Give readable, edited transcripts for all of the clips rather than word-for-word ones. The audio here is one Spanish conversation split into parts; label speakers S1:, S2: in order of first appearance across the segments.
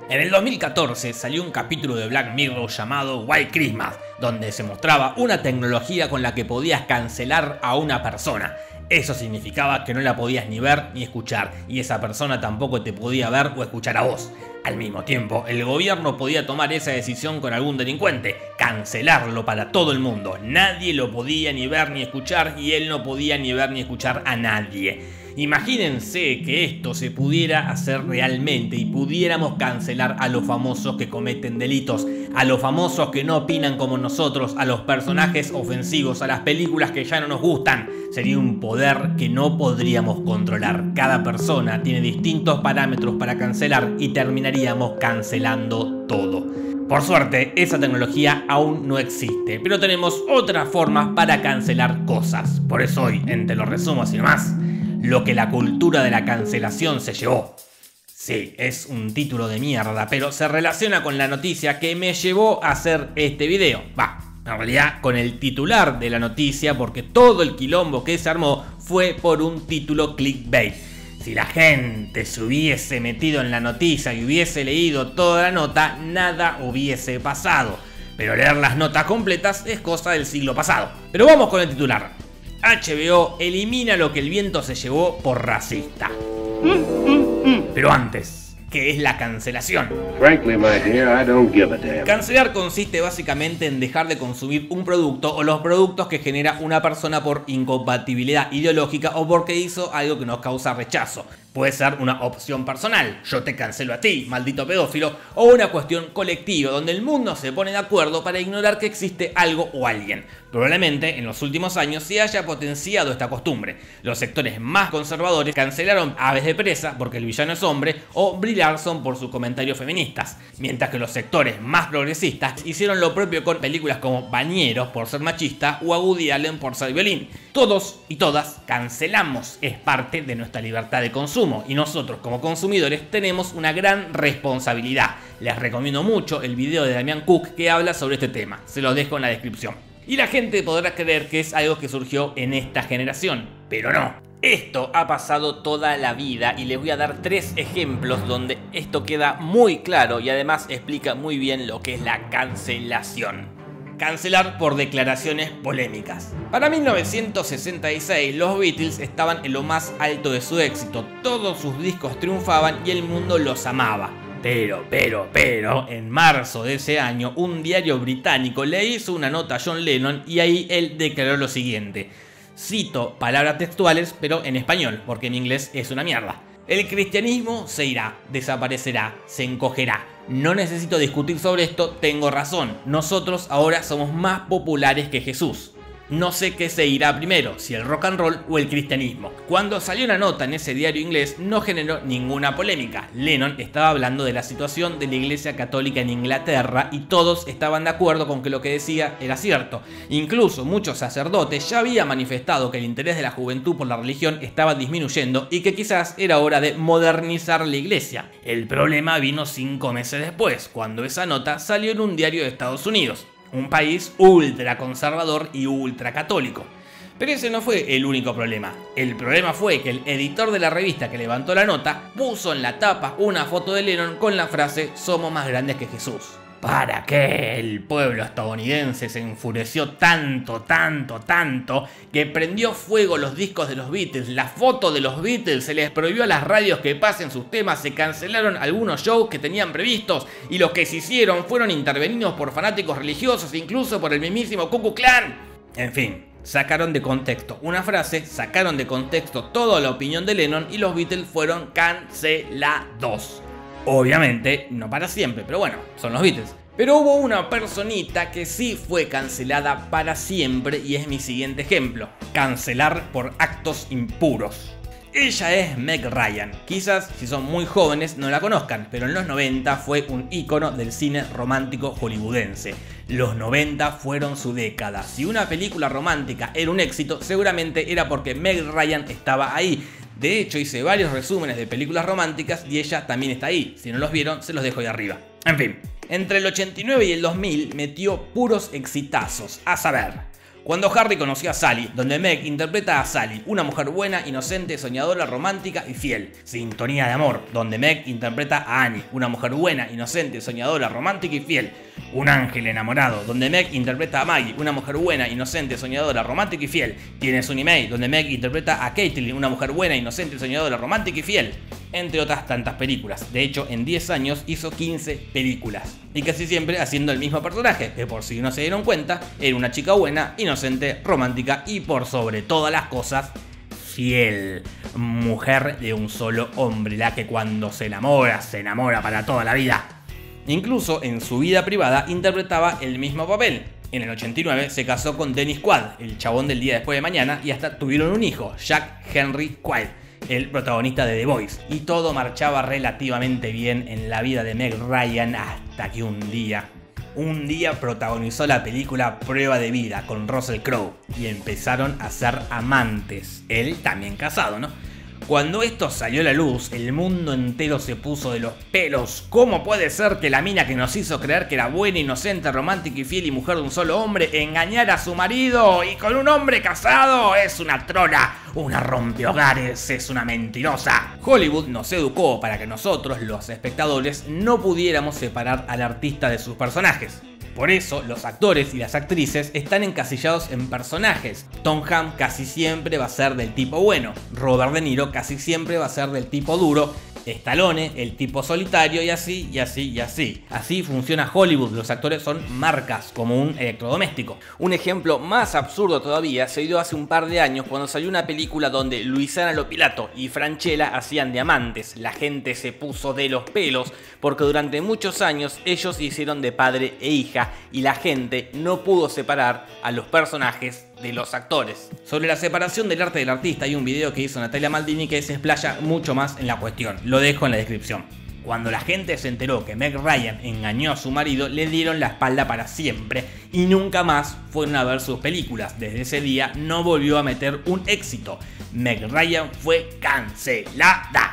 S1: En el 2014 salió un capítulo de Black Mirror llamado White Christmas, donde se mostraba una tecnología con la que podías cancelar a una persona. Eso significaba que no la podías ni ver ni escuchar, y esa persona tampoco te podía ver o escuchar a vos. Al mismo tiempo, el gobierno podía tomar esa decisión con algún delincuente, cancelarlo para todo el mundo. Nadie lo podía ni ver ni escuchar, y él no podía ni ver ni escuchar a nadie. Imagínense que esto se pudiera hacer realmente y pudiéramos cancelar a los famosos que cometen delitos, a los famosos que no opinan como nosotros, a los personajes ofensivos, a las películas que ya no nos gustan. Sería un poder que no podríamos controlar. Cada persona tiene distintos parámetros para cancelar y terminaríamos cancelando todo. Por suerte, esa tecnología aún no existe, pero tenemos otras formas para cancelar cosas. Por eso hoy, en Te lo resumo así nomás, lo que la cultura de la cancelación se llevó. Sí, es un título de mierda, pero se relaciona con la noticia que me llevó a hacer este video. En realidad con el titular de la noticia, porque todo el quilombo que se armó fue por un título clickbait. Si la gente se hubiese metido en la noticia y hubiese leído toda la nota, nada hubiese pasado. Pero leer las notas completas es cosa del siglo pasado. Pero vamos con el titular. HBO elimina lo que el viento se llevó por racista. Pero antes, ¿qué es la cancelación?
S2: Frankly, my dear, I don't give a damn.
S1: Cancelar consiste básicamente en dejar de consumir un producto o los productos que genera una persona por incompatibilidad ideológica o porque hizo algo que nos causa rechazo. Puede ser una opción personal, yo te cancelo a ti, maldito pedófilo, o una cuestión colectiva donde el mundo se pone de acuerdo para ignorar que existe algo o alguien. Probablemente en los últimos años se haya potenciado esta costumbre. Los sectores más conservadores cancelaron Aves de Presa porque el villano es hombre o Brie Larson por sus comentarios feministas, mientras que los sectores más progresistas hicieron lo propio con películas como Bañeros por ser machista o a Woody Allen por ser violín. Todos y todas cancelamos, es parte de nuestra libertad de consumo y nosotros como consumidores tenemos una gran responsabilidad. Les recomiendo mucho el video de Damián Cook que habla sobre este tema, se los dejo en la descripción. Y la gente podrá creer que es algo que surgió en esta generación, pero no. Esto ha pasado toda la vida y les voy a dar 3 ejemplos donde esto queda muy claro y además explica muy bien lo que es la cancelación. Cancelar por declaraciones polémicas. Para 1966 los Beatles estaban en lo más alto de su éxito, todos sus discos triunfaban y el mundo los amaba. Pero, en marzo de ese año un diario británico le hizo una nota a John Lennon y ahí él declaró lo siguiente. Cito palabras textuales, pero en español, porque en inglés es una mierda. El cristianismo se irá, desaparecerá, se encogerá. No necesito discutir sobre esto, tengo razón. Nosotros ahora somos más populares que Jesús. No sé qué se irá primero, si el rock and roll o el cristianismo. Cuando salió la nota en ese diario inglés no generó ninguna polémica. Lennon estaba hablando de la situación de la Iglesia Católica en Inglaterra y todos estaban de acuerdo con que lo que decía era cierto. Incluso muchos sacerdotes ya habían manifestado que el interés de la juventud por la religión estaba disminuyendo y que quizás era hora de modernizar la Iglesia. El problema vino 5 meses después, cuando esa nota salió en un diario de Estados Unidos. Un país ultra conservador y ultra católico. Pero ese no fue el único problema. El problema fue que el editor de la revista que levantó la nota puso en la tapa una foto de Lennon con la frase "Somos más grandes que Jesús". ¿Para qué? El pueblo estadounidense se enfureció tanto que prendió fuego los discos de los Beatles, la foto de los Beatles, se les prohibió a las radios que pasen sus temas, se cancelaron algunos shows que tenían previstos y los que se hicieron fueron intervenidos por fanáticos religiosos, incluso por el mismísimo Ku Klux Klan. En fin, sacaron de contexto una frase, sacaron de contexto toda la opinión de Lennon y los Beatles fueron cancelados. Obviamente, no para siempre, pero bueno, son los Beatles. Pero hubo una personita que sí fue cancelada para siempre y es mi siguiente ejemplo. Cancelar por actos impuros. Ella es Meg Ryan. Quizás si son muy jóvenes no la conozcan, pero en los 90 fue un ícono del cine romántico hollywoodense. Los 90 fueron su década. Si una película romántica era un éxito, seguramente era porque Meg Ryan estaba ahí. De hecho, hice varios resúmenes de películas románticas y ella también está ahí. Si no los vieron, se los dejo ahí arriba. En fin, entre el 89 y el 2000 metió puros exitazos. A saber, Cuando Harry conoció a Sally, donde Meg interpreta a Sally, una mujer buena, inocente, soñadora, romántica y fiel. Sintonía de amor, donde Meg interpreta a Annie, una mujer buena, inocente, soñadora, romántica y fiel. Un ángel enamorado, donde Meg interpreta a Maggie, una mujer buena, inocente, soñadora, romántica y fiel. Tienes un email, donde Meg interpreta a Caitlin, una mujer buena, inocente, soñadora, romántica y fiel. Entre otras tantas películas. De hecho, en 10 años hizo 15 películas. Y casi siempre haciendo el mismo personaje, que por si no se dieron cuenta, era una chica buena, inocente, romántica y por sobre todas las cosas, fiel. Mujer de un solo hombre, la que cuando se enamora para toda la vida. Incluso en su vida privada interpretaba el mismo papel. En el 89 se casó con Dennis Quaid, el chabón del día después de mañana, y hasta tuvieron un hijo, Jack Henry Quaid, el protagonista de The Boys. Y todo marchaba relativamente bien en la vida de Meg Ryan hasta que un día protagonizó la película Prueba de Vida con Russell Crowe y empezaron a ser amantes. Él también casado, ¿no? Cuando esto salió a la luz, el mundo entero se puso de los pelos. ¿Cómo puede ser que la mina que nos hizo creer que era buena, inocente, romántica y fiel y mujer de un solo hombre engañara a su marido y con un hombre casado? Es una trola, una rompehogares, es una mentirosa. Hollywood nos educó para que nosotros, los espectadores, no pudiéramos separar al artista de sus personajes. Por eso, los actores y las actrices están encasillados en personajes. Tom Hanks casi siempre va a ser del tipo bueno, Robert De Niro casi siempre va a ser del tipo duro, Stallone el tipo solitario y así, y así, y así. Así funciona Hollywood, los actores son marcas, como un electrodoméstico. Un ejemplo más absurdo todavía se dio hace un par de años cuando salió una película donde Luisana Lopilato y Francella hacían de amantes. La gente se puso de los pelos porque durante muchos años ellos hicieron de padre e hija y la gente no pudo separar a los personajes de los actores. Sobre la separación del arte del artista hay un video que hizo Natalia Maldini que se explaya mucho más en la cuestión, lo dejo en la descripción. Cuando la gente se enteró que Meg Ryan engañó a su marido, le dieron la espalda para siempre y nunca más fueron a ver sus películas. Desde ese día no volvió a meter un éxito. Meg Ryan fue cancelada.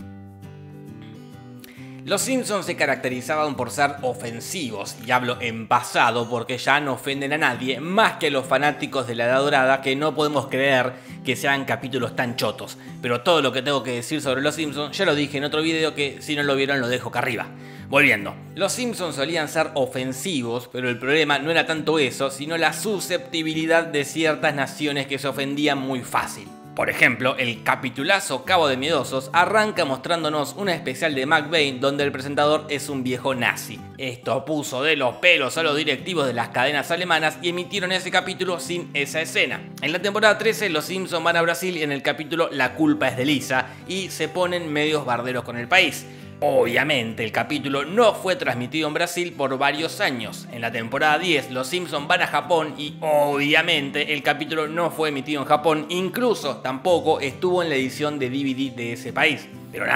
S1: Los Simpsons se caracterizaban por ser ofensivos, y hablo en pasado porque ya no ofenden a nadie más que a los fanáticos de la Edad Dorada que no podemos creer que sean capítulos tan chotos. Pero todo lo que tengo que decir sobre Los Simpsons ya lo dije en otro video que si no lo vieron lo dejo acá arriba. Volviendo, los Simpsons solían ser ofensivos, pero el problema no era tanto eso, sino la susceptibilidad de ciertas naciones que se ofendían muy fácil. Por ejemplo, el capitulazo Cabo de Miedosos arranca mostrándonos una especial de McBain donde el presentador es un viejo nazi. Esto puso de los pelos a los directivos de las cadenas alemanas y emitieron ese capítulo sin esa escena. En la temporada 13 los Simpsons van a Brasil y en el capítulo La culpa es de Lisa y se ponen medios barderos con el país. Obviamente el capítulo no fue transmitido en Brasil por varios años. En la temporada 10 los Simpsons van a Japón y obviamente el capítulo no fue emitido en Japón, incluso tampoco estuvo en la edición de DVD de ese país. Pero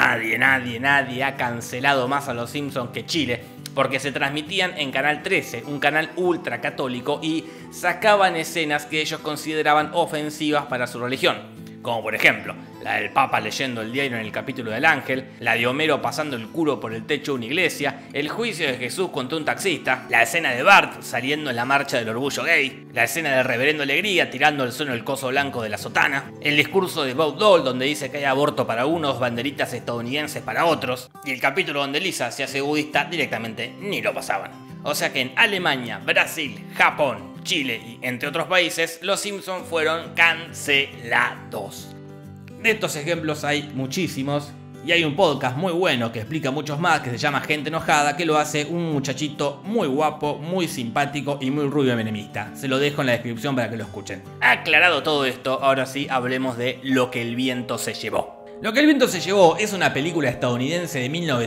S1: nadie ha cancelado más a los Simpsons que Chile, porque se transmitían en Canal 13, un canal ultra católico, y sacaban escenas que ellos consideraban ofensivas para su religión. Como por ejemplo, la del Papa leyendo el diario en el capítulo del ángel, la de Homero pasando el culo por el techo de una iglesia, el juicio de Jesús contra un taxista, la escena de Bart saliendo en la marcha del orgullo gay, la escena del reverendo Alegría tirando el suelo el coso blanco de la sotana, el discurso de Bob Dole donde dice que hay aborto para unos, banderitas estadounidenses para otros, y el capítulo donde Lisa se hace budista directamente ni lo pasaban. O sea que en Alemania, Brasil, Japón, Chile y entre otros países, los Simpsons fueron cancelados. De estos ejemplos hay muchísimos y hay un podcast muy bueno que explica muchos más que se llama Gente Enojada, que lo hace un muchachito muy guapo, muy simpático y muy rubio menemista. Se lo dejo en la descripción para que lo escuchen. Aclarado todo esto, ahora sí hablemos de Lo que el viento se llevó. Lo que el viento se llevó es una película estadounidense de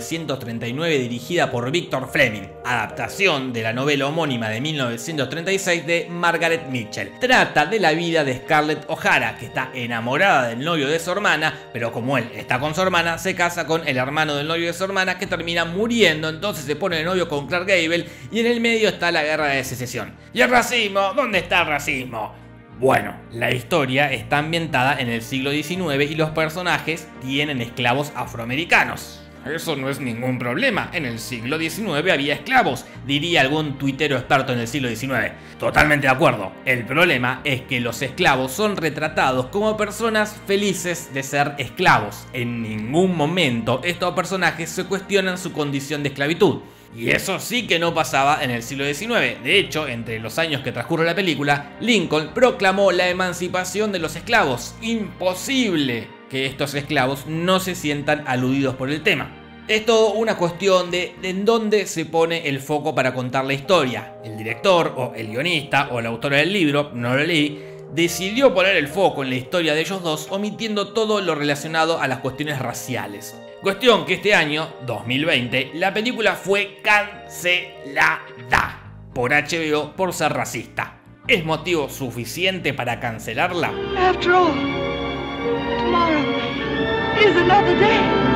S1: 1939 dirigida por Victor Fleming, adaptación de la novela homónima de 1936 de Margaret Mitchell. Trata de la vida de Scarlett O'Hara, que está enamorada del novio de su hermana, pero como él está con su hermana, se casa con el hermano del novio de su hermana, que termina muriendo, entonces se pone de novio con Clark Gable y en el medio está la guerra de secesión. ¿Y el racismo? ¿Dónde está el racismo? Bueno, la historia está ambientada en el siglo XIX y los personajes tienen esclavos afroamericanos. eso no es ningún problema. En el siglo XIX había esclavos, diría algún tuitero experto en el siglo XIX. Totalmente de acuerdo. El problema es que los esclavos son retratados como personas felices de ser esclavos. En ningún momento estos personajes se cuestionan su condición de esclavitud. Y eso sí que no pasaba en el siglo XIX. De hecho, entre los años que transcurre la película, Lincoln proclamó la emancipación de los esclavos. Imposible que estos esclavos no se sientan aludidos por el tema. Es todo una cuestión de en dónde se pone el foco para contar la historia. El director, o el guionista, o la autora del libro, no lo leí, decidió poner el foco en la historia de ellos dos, omitiendo todo lo relacionado a las cuestiones raciales. Cuestión que este año, 2020, la película fue cancelada por HBO por ser racista. ¿Es motivo suficiente para cancelarla?
S3: After all, tomorrow is another day.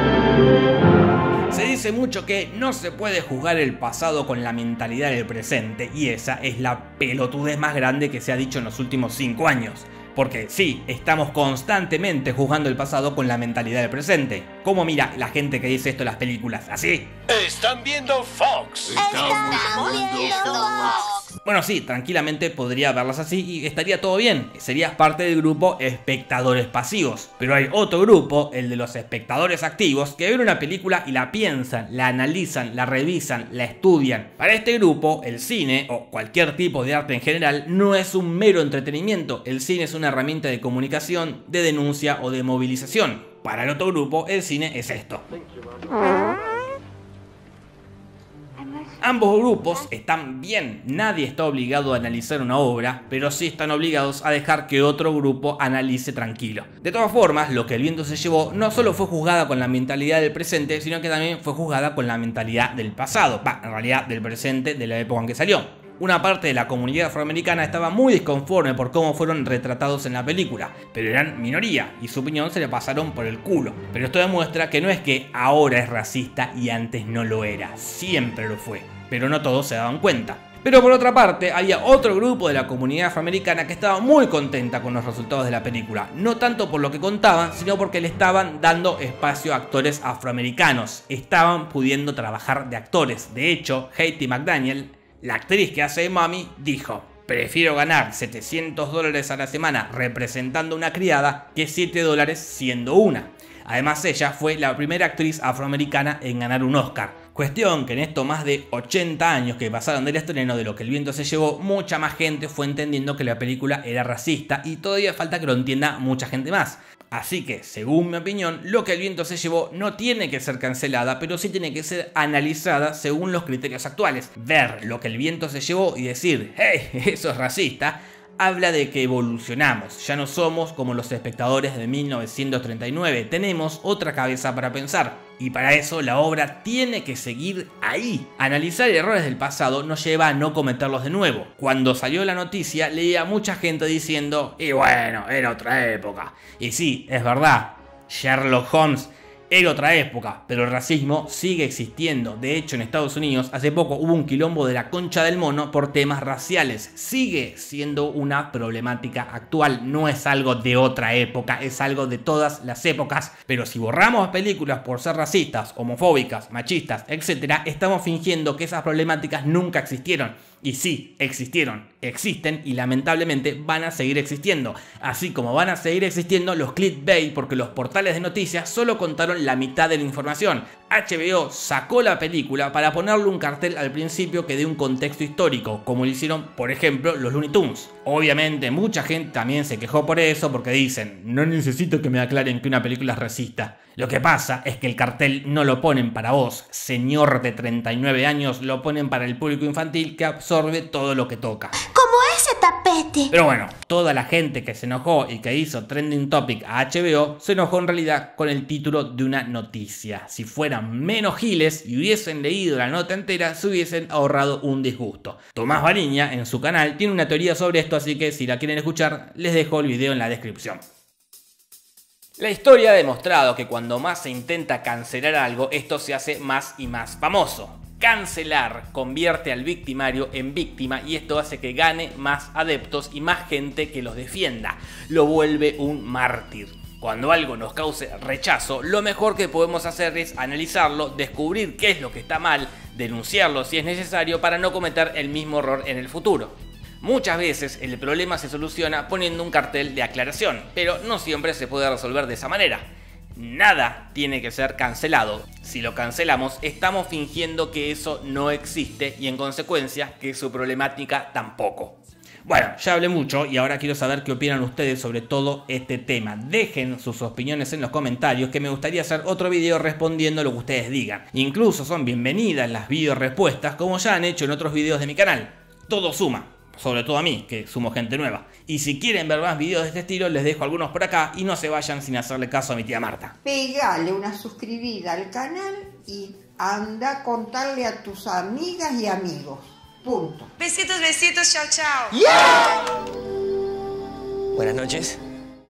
S1: Se dice mucho que no se puede juzgar el pasado con la mentalidad del presente, y esa es la pelotudez más grande que se ha dicho en los últimos 5 años. Porque sí, estamos constantemente juzgando el pasado con la mentalidad del presente. ¿Cómo mira la gente que dice esto en las películas? ¿Así?
S4: Están viendo Fox.
S5: Estamos viendo Fox.
S1: Bueno, sí, tranquilamente podría verlas así y estaría todo bien. Serías parte del grupo espectadores pasivos. Pero hay otro grupo, el de los espectadores activos, que ven una película y la piensan, la analizan, la revisan, la estudian. Para este grupo, el cine, o cualquier tipo de arte en general, no es un mero entretenimiento. El cine es una herramienta de comunicación, de denuncia o de movilización. Para el otro grupo, el cine es esto. Ambos grupos están bien, nadie está obligado a analizar una obra, pero sí están obligados a dejar que otro grupo analice tranquilo. De todas formas, Lo que el viento se llevó no solo fue juzgada con la mentalidad del presente, sino que también fue juzgada con la mentalidad del pasado, en realidad del presente, de la época en que salió. Una parte de la comunidad afroamericana estaba muy disconforme por cómo fueron retratados en la película, pero eran minoría y su opinión se le pasaron por el culo. Pero esto demuestra que no es que ahora es racista y antes no lo era, siempre lo fue, pero no todos se daban cuenta. Pero por otra parte, había otro grupo de la comunidad afroamericana que estaba muy contenta con los resultados de la película, no tanto por lo que contaban, sino porque le estaban dando espacio a actores afroamericanos, estaban pudiendo trabajar de actores. De hecho, Hattie McDaniel, la actriz que hace de Mami, dijo: prefiero ganar $700 a la semana representando una criada que $7 siendo una. Además, ella fue la primera actriz afroamericana en ganar un Oscar. Cuestión que en estos más de 80 años que pasaron del estreno de Lo que el viento se llevó, mucha más gente fue entendiendo que la película era racista y todavía falta que lo entienda mucha gente más. Así que, según mi opinión, Lo que el viento se llevó no tiene que ser cancelada, pero sí tiene que ser analizada según los criterios actuales. Ver Lo que el viento se llevó y decir, hey, eso es racista, habla de que evolucionamos, ya no somos como los espectadores de 1939, tenemos otra cabeza para pensar. Y para eso la obra tiene que seguir ahí. Analizar errores del pasado nos lleva a no cometerlos de nuevo. Cuando salió la noticia leía mucha gente diciendo, y bueno, era otra época. Y sí, es verdad, Sherlock Holmes era otra época, pero el racismo sigue existiendo. De hecho, en Estados Unidos hace poco hubo un quilombo de la concha del mono por temas raciales. Sigue siendo una problemática actual, no es algo de otra época, es algo de todas las épocas. Pero si borramos películas por ser racistas, homofóbicas, machistas, etc., estamos fingiendo que esas problemáticas nunca existieron. Y sí, existieron, existen y lamentablemente van a seguir existiendo. Así como van a seguir existiendo los clickbait, porque los portales de noticias solo contaron la mitad de la información. HBO sacó la película para ponerle un cartel al principio que dé un contexto histórico, como lo hicieron, por ejemplo, los Looney Tunes. Obviamente mucha gente también se quejó por eso, porque dicen, no necesito que me aclaren que una película es racista. Lo que pasa es que el cartel no lo ponen para vos, señor de 39 años, lo ponen para el público infantil que absorbe todo lo que toca.
S5: Como ese tapete.
S1: Pero bueno, toda la gente que se enojó y que hizo trending topic a HBO se enojó en realidad con el título de una noticia. Si fueran menos giles y hubiesen leído la nota entera, se hubiesen ahorrado un disgusto. Tomás Bariña en su canal tiene una teoría sobre esto, así que si la quieren escuchar les dejo el video en la descripción. La historia ha demostrado que cuando más se intenta cancelar algo, esto se hace más y más famoso. Cancelar convierte al victimario en víctima y esto hace que gane más adeptos y más gente que los defienda. Lo vuelve un mártir. Cuando algo nos cause rechazo, lo mejor que podemos hacer es analizarlo, descubrir qué es lo que está mal, denunciarlo si es necesario para no cometer el mismo error en el futuro. Muchas veces el problema se soluciona poniendo un cartel de aclaración, pero no siempre se puede resolver de esa manera. Nada tiene que ser cancelado. Si lo cancelamos, estamos fingiendo que eso no existe y en consecuencia que su problemática tampoco. Bueno, ya hablé mucho y ahora quiero saber qué opinan ustedes sobre todo este tema. Dejen sus opiniones en los comentarios, que me gustaría hacer otro video respondiendo lo que ustedes digan. Incluso son bienvenidas las video respuestas, como ya han hecho en otros videos de mi canal. Todo suma, sobre todo a mí, que sumo gente nueva. Y si quieren ver más videos de este estilo, les dejo algunos por acá y no se vayan sin hacerle caso a mi tía Marta.
S6: Pegale una suscribida al canal y anda a contarle a tus amigas y amigos. Punto.
S3: Besitos, besitos, chao, chao.
S7: Buenas noches.